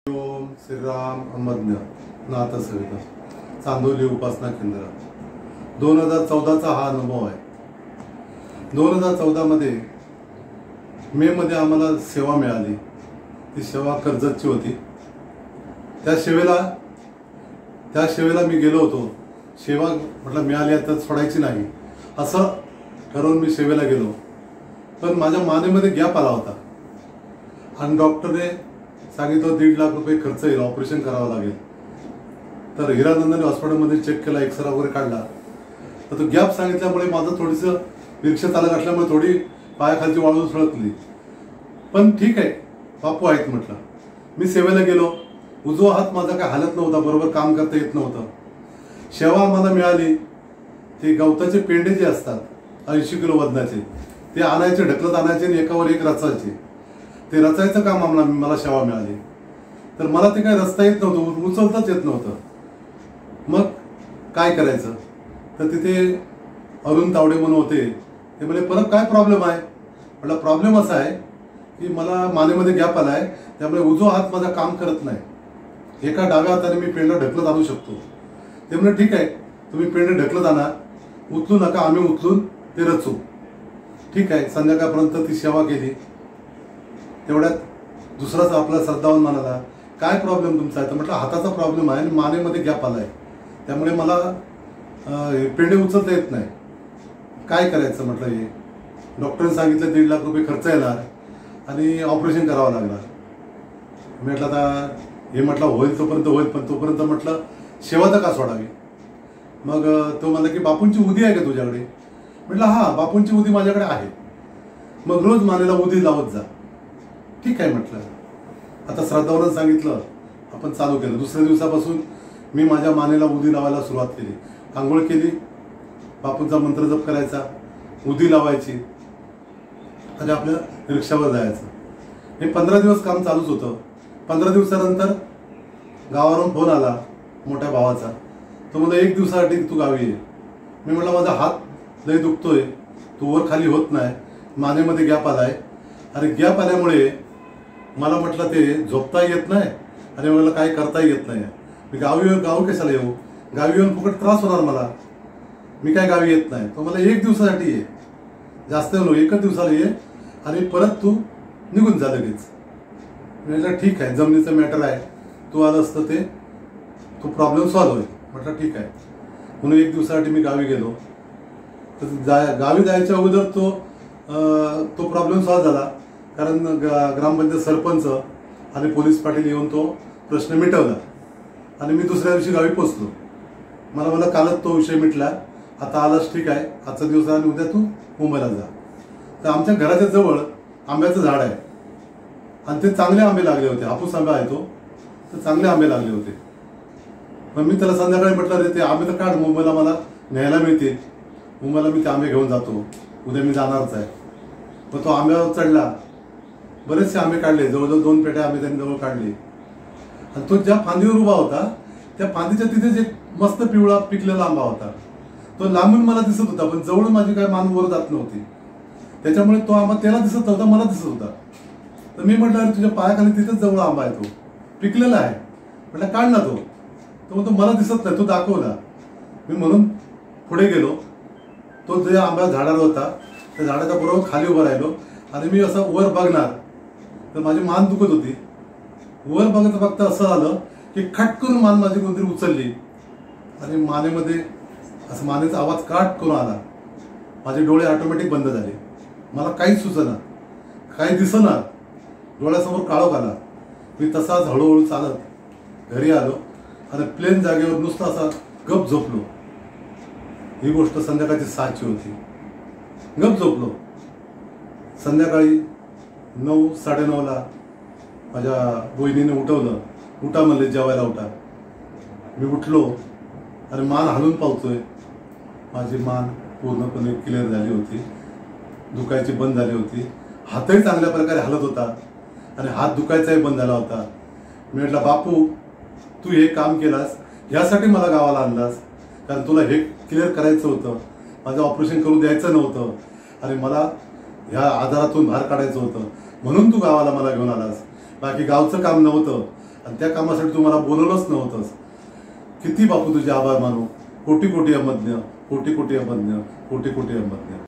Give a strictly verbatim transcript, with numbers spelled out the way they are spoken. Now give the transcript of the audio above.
ओम श्रीराम अमज्ञ नाथ सविता चांदोली उपासना केंद्र दोन हजार चौदाचा हा अनुभव आहे। दोन हजार चौदा मध्ये मे मध्ये आम्हाला सेवा मिळाली। ती सेवा कर्जतची होती। त्या सेवेला त्या सेवेला मी गेलो होतो। सेवा म्हटलं मिळाली तर सोडायची नाही असं ठरवून मी सेवेला गेलो। पण माझ्या मानेमध्ये गॅप आला होता आणि डॉक्टरने सांगितलं दीड लाख रुपये खर्च येईल, ऑपरेशन करावं लागेल। तर हिरानंदन हॉस्पिटलमध्ये चेक केला, एक्सरा वगैरे काढला, तर तो गॅप सांगितल्यामुळे माझं थोडीसं रिक्षा चालक असल्यामुळे थोडी पायाखालची वाळू सळकली। पण ठीक आहे, बापू आहेत म्हटलं। मी सेवेला गेलो। उजवा हात माझा काय हालत नव्हता, बरोबर काम करता येत नव्हतं। सेवा मला मिळाली। ते गवताचे पेंडे जे असतात ऐंशी किलो वजनाचे, ते आणायचे, ढकलत आणायचे आणि एकावर एक रचायचे। ते रचायचं काम आम्हाला मला सेवा मिळाली। तर मला ते काय रचता येत नव्हतं, उचलताच येत नव्हतं। मग काय करायचं? तर तिथे अरुण तावडे म्हणून होते। ते म्हणे परत काय प्रॉब्लेम आहे? म्हटलं प्रॉब्लेम असा आहे की मला मानेमध्ये गॅप आला आहे, त्यामुळे उजवा हात माझा काम करत नाही। एका डाव्या हाताने मी पेंडा ढकलत आणू शकतो। ते म्हणे ठीक आहे, तुम्ही पेंडे ढकलत आणा, उचलू नका, आम्ही उचलून ते रचू। ठीक आहे। संध्याकाळपर्यंत ती सेवा केली। तेवढ्यात दुसराच आपला श्रद्धावान म्हणाला, काय प्रॉब्लेम तुमचा आहे? तर म्हटलं हाताचा प्रॉब्लेम आहे आणि मानेमध्ये गॅप आला आहे, त्यामुळे मला पेंडे उचलता येत नाही। काय करायचं म्हटलं? हे डॉक्टरने सांगितलं दीड लाख रुपये खर्च येणार आणि ऑपरेशन करावं लागणार। म्हटलं आता हे म्हटलं होईल तोपर्यंत होईल, पण तोपर्यंत म्हटलं सेवा तर का सोडावी? मग तो म्हणला की बापूंची उदी आहे का तुझ्याकडे? म्हटलं हा, बापूंची उदी माझ्याकडे आहे। मग रोज मानेला उदी लावत जा। ठीक आहे म्हटलं। आता श्रद्धावानं सांगितलं, आपण चालू केलं। दुसऱ्या दिवसापासून मी माझ्या मानेला उदी लावायला सुरुवात केली। आंघोळ केली, बापूंचा मंत्र जप करायचा, उदी लावायची आणि आपल्या रिक्षावर जायचं। हे पंधरा दिवस काम चालूच होतं। पंधरा दिवसानंतर गावावरून फोन आला मोठ्या भावाचा। तो मला एक दिवसासाठी तू गावी ये। मी म्हटलं माझा हात लय दुखतोय, तो वर खाली होत नाही, मानेमध्ये गॅप आलाय आणि गॅप आल्यामुळे मला म्हटलं ते झोपता येत नाही आणि मला काय करता येत नाही। मी गावी गाव कशाला येऊ? गावी येऊन फुकट त्रास होणार मला। मी काय गावी येत नाही। तो मला एक दिवसासाठी ये, जास्त नको, एकच दिवसाला ये आणि परत तू निघून जा लगेच। मी म्हटलं ठीक आहे, जमिनीचं मॅटर आहे, तू आलं असतं ते तो प्रॉब्लेम सॉल्व्ह होईल। म्हटलं ठीक आहे। म्हणून एक दिवसासाठी मी गावी गेलो। तर जाय गावी जायच्या अगोदर तो तो प्रॉब्लेम सॉल्व्ह झाला, कारण ग्रामपंचायत सरपंच आणि पोलीस पाटील येऊन तो प्रश्न मिटवला आणि मी दुसऱ्या दिवशी गावी पोचलो। मला मला कालच तो विषय मिटला, आता आलाच ठीक आहे, आजचा दिवस आणि उद्या तू मुंबईला जा। तर आमच्या घराच्या जवळ आंब्याचं झाड आहे आणि ते चांगले आंबे लागले होते। हापूस आंबा आहे तो, तर चांगले आंबे लागले होते। मग मी त्याला संध्याकाळी म्हटलं रे ते आंबे तर काढ, मुंबईला मला न्यायला मिळतील, मुंबईला मी ते आंबे घेऊन जातो, उद्या मी जाणारच आहे। मग तो आंब्यावर चढला, बरेचसे आंबे काढले, जवळजवळ दोन पेट्या आंबे त्यांनी जवळ काढले आणि तो ज्या फांदीवर उभा होता त्या फांदीच्या तिथेच एक मस्त पिवळा पिकलेला आंबा होता। तो लांबून मला दिसत होता, पण जवळून माझी काय मान वर जात नव्हती, त्याच्यामुळे तो आंबा त्याला दिसत नव्हता, मला दिसत होता। तर मी म्हटलं अरे तुझ्या पायाखाली तिथेच जवळ आंबा आहे, तो पिकलेला आहे, म्हटलं काढ ना तो। तो म्हणतो मला दिसत नाही, तो दाखवला। मी म्हणून पुढे गेलो। तो जे आंबा झाडावर होता त्या झाडाच्या बरोबर खाली उभं राहिलो आणि मी असं वर बघणार तर माझी मान दुखत होती। वर बघत बघता असं आलं की खटकन मान माझी कोणतरी उचलली आणि मानेमध्ये असं मानेचा आवाज काट करून आला। माझे डोळे ऑटोमॅटिक बंद झाले, मला काहीच सुचना, काही दिसना, डोळ्यासमोर काळोख आला। मी तसाच हळूहळू चालत घरी आलो आणि प्लेन जागेवर नुसतं असा गप झोपलो। ही गोष्ट संध्याकाळची सहाची होती। गप झोपलो। संध्याकाळी नऊ साडेनऊला माझ्या बहिणीने उठवलं, उठा म्हणले, जेवायला उठा। मी उठलो आणि मान हलून पावतोय। माझी मान पूर्णपणे क्लिअर झाली होती, दुखायची बंद झाली होती। हातही चांगल्या प्रकारे हलत होता आणि हात दुखायचाही बंद झाला होता। मी म्हटलं बापू तू हे काम केलास, ह्यासाठी मला गावाला आणलास, कारण तुला हे क्लिअर करायचं होतं, माझं ऑपरेशन करून द्यायचं नव्हतं आणि मला ह्या आजारातून बाहेर काढायचं होतं, म्हणून तू गावाला मला घेऊन आलास, बाकी गावचं काम नव्हतं। आणि त्या कामासाठी तुम्हाला बोलवलंच नव्हतंस. किती बापू तुझे आभार मानू. कोटी कोटी अमज्ञ, कोटी कोटी अमज्ञ, कोटी कोटी अमज्ञ.